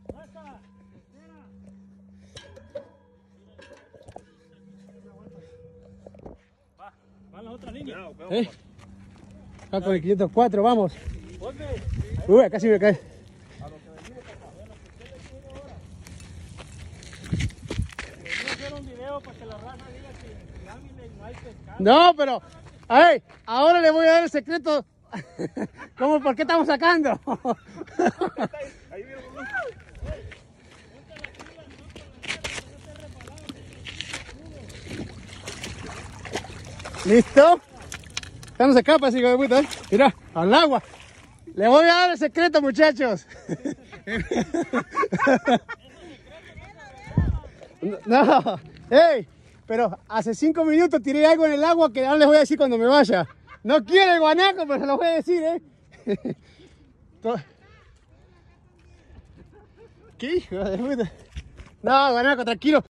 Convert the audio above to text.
Va la otra línea. Acá con el 504, vamos. Uy, casi me cae. No, pero, a ver, ahora le voy a dar el secreto. ¿Cómo? ¿Por qué estamos sacando? ¿Listo? Ya no se escapa ese hijo de puta, ¿eh? Mira, al agua. Le voy a dar el secreto, muchachos. No, hey, pero hace 5 minutos tiré algo en el agua que ahora les voy a decir cuando me vaya. No quiere el guanaco, pero se lo voy a decir, ¿eh? ¿Qué hijo de puta? No, guanaco, tranquilo.